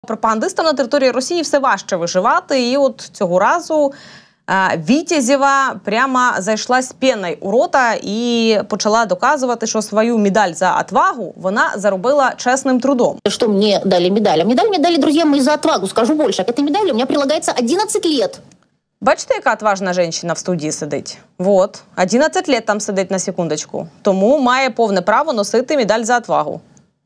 Пропагандистам на території Росії все важче виживати, і от цього разу Вітязєва прямо зайшла з піною у рота і почала доказувати, що свою медаль за отвагу вона заробила чесним трудом. Что мне дали медаль? А медаль мне дали, друзья мои, за отвагу. Скажу больше, к этой медали у меня прилагается 11 лет. Бачите, яка отважна жінка в студії сидить? Вот, 11 лет там сидить на секундочку. Тому має повне право носити медаль за отвагу.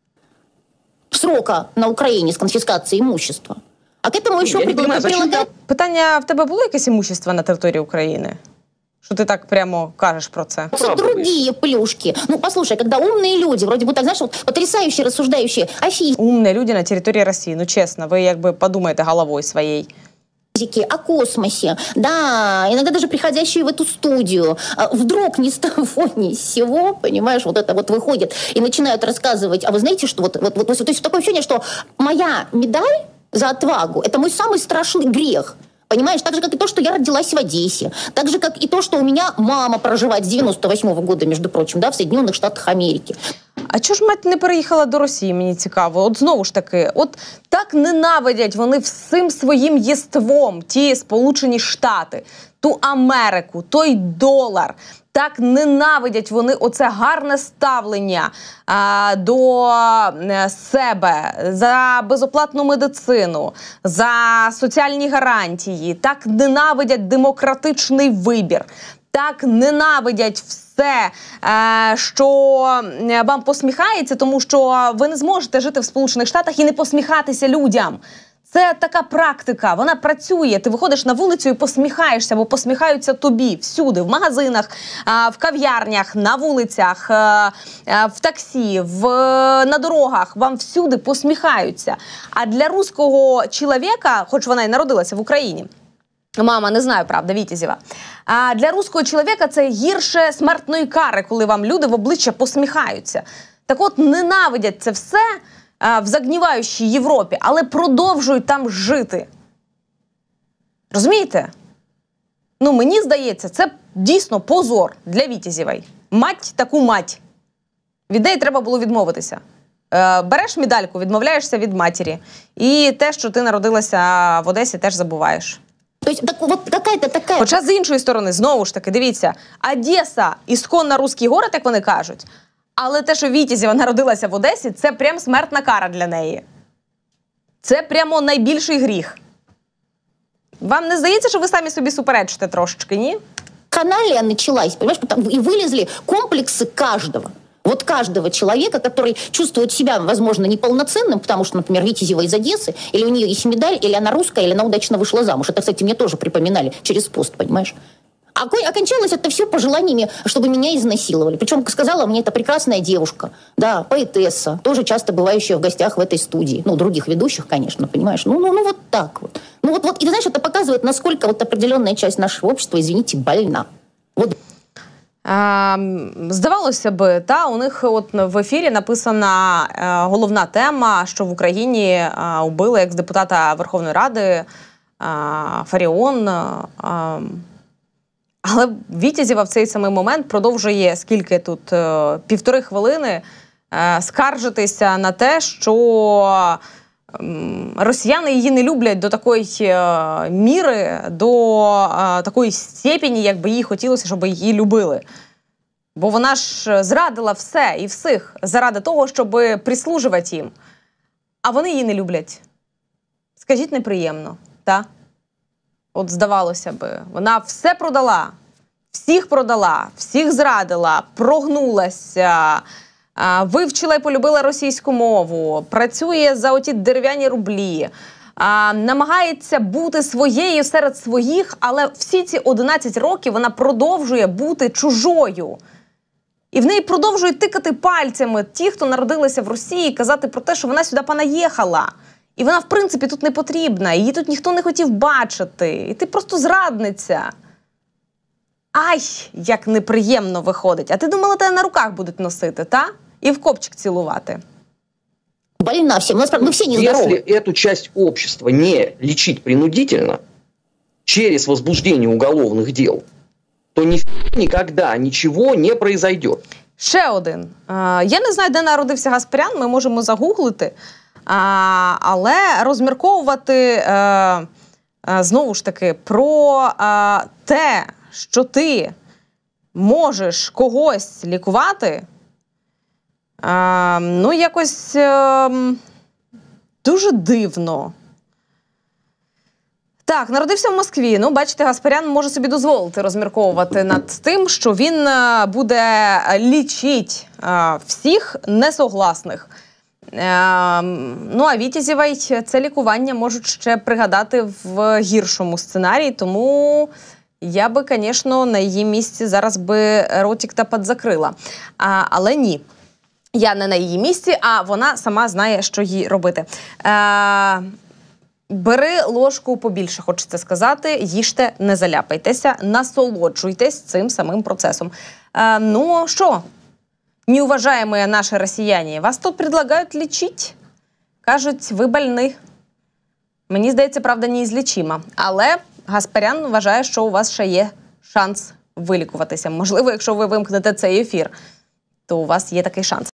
Срока на Украине с конфискацией имущества. А к этому еще прилагает... Питання, в тебе було якесь імущество на території України? Що ти так прямо кажеш про це? Другие плюшки. Ну, послушай, когда умные люди, вроде бы так, знаешь, вот потрясающие, рассуждающие о физике. Умні люди на території Росії, ну чесно, ви якби подумайте головою своєю. О космосе, да, иногда даже приходящие в эту студию, вдруг ни с того, ни с сего, понимаешь, вот это вот выходит и начинают рассказывать, а вы знаете, что то есть такое ощущение, что моя медаль за отвагу – это мой самый страшный грех. Понимаешь, так же, как и то, что я родилась в Одессе, так же, как и то, что у меня мама проживает с 98-го года, между прочим, да, в Соединенных Штатах Америки. А чого ж мать не переїхала до Росії, мені цікаво? От знову ж таки, от так ненавидять вони всім своїм єством ті Сполучені Штати, ту Америку, той долар. Так ненавидять вони оце гарне ставлення до себе, за безоплатну медицину, за соціальні гарантії. Так ненавидять демократичний вибір. Так ненавидять все, що вам посміхається, тому що ви не зможете жити в Сполучених Штатах і не посміхатися людям. Це така практика, вона працює. Ти виходиш на вулицю і посміхаєшся, бо посміхаються тобі всюди, в магазинах, в кав'ярнях, на вулицях, в таксі, на дорогах. Вам всюди посміхаються. А для руського чоловіка, хоч вона і народилася в Україні, мама, не знаю, правда, Вітязєва. А для руського чоловіка це гірше смертної кари, коли вам люди в обличчя посміхаються. Так от, ненавидять це все в загніваючій Європі, але продовжують там жити. Розумієте? Ну, мені здається, це дійсно позор для Вітязєвої. Мать таку мать. Від неї треба було відмовитися. Береш медальку, відмовляєшся від матері. І те, що ти народилася в Одесі, теж забуваєш. Хоча з іншої сторони, знову ж таки, дивіться, Одеса – ісконно русський город, як вони кажуть, але те, що Вітязєва народилася в Одесі, це прям смертна кара для неї. Це прямо найбільший гріх. Вам не здається, що ви самі собі суперечите трошечки, ні? Каналия началась, понимаешь, и вылезли комплексы каждого. Вот каждого человека, который чувствует себя, возможно, неполноценным, потому что, например, Витязева из Одессы, или у нее есть медаль, или она русская, или она удачно вышла замуж. Это, кстати, мне тоже припоминали через пост, понимаешь? А окончалось это все пожеланиями, чтобы меня изнасиловали. Причем сказала мне это прекрасная девушка, да, поэтесса, тоже часто бывающая в гостях в этой студии. Ну, других ведущих, конечно, понимаешь? Ну вот так вот. Ну вот, и ты знаешь, это показывает, насколько вот определенная часть нашего общества, извините, больна. Вот. Здавалося б, у них от в ефірі написана головна тема, що в Україні убили екс-депутата Верховної Ради Фаріон. Але Вітязєва в цей самий момент продовжує, скільки тут, 1,5 хвилини, скаржитися на те, що росіяни її не люблять до такої міри, до такої степені, як би їй хотілося, щоб її любили. Бо вона ж зрадила все і всіх заради того, щоб прислужувати їм. А вони її не люблять. Скажіть, неприємно, так? От здавалося би, вона все продала, всіх зрадила, прогнулася, вивчила і полюбила російську мову, працює за оті дерев'яні рублі, намагається бути своєю серед своїх, але всі ці 11 років вона продовжує бути чужою. І в неї продовжують тикати пальцями ті, хто народилися в Росії, казати про те, що вона сюди понаїхала. І вона, в принципі, тут не потрібна, її тут ніхто не хотів бачити. І ти просто зрадниця. Ай, як неприємно виходить. А ти думала, тебе на руках будуть носити, та? І в копчик цілувати. Больна всем. Мы все нездоровы. Если эту часть общества не лечить принудительно, через возбуждение уголовных дел, то никогда ничего не произойдет. Ще один. Я не знаю, де народився Гаспарян, ми можемо загуглити. Але розмірковувати, знову ж таки, про те, що ти можеш когось лікувати, ну, якось дуже дивно. Так, народився в Москві. Ну, бачите, Гаспарян може собі дозволити розмірковувати над тим, що він буде лічити всіх несогласних. Ну, а Вітязєвій це лікування можуть ще пригадати в гіршому сценарії, тому я би, звісно, на її місці зараз би ротик та підзакрила. Але ні. Я не на її місці, а вона сама знає, що їй робити. Бери ложку побільше, хочеться сказати, їжте, не заляпайтеся, насолоджуйтесь цим самим процесом. Ну, що, неуважаемые наші росіяни, вас тут предлагають лічити? Кажуть, ви больні. Мені здається, правда, неізлічима. Але Гаспарян вважає, що у вас ще є шанс вилікуватися. Можливо, якщо ви вимкнете цей ефір, то у вас є такий шанс.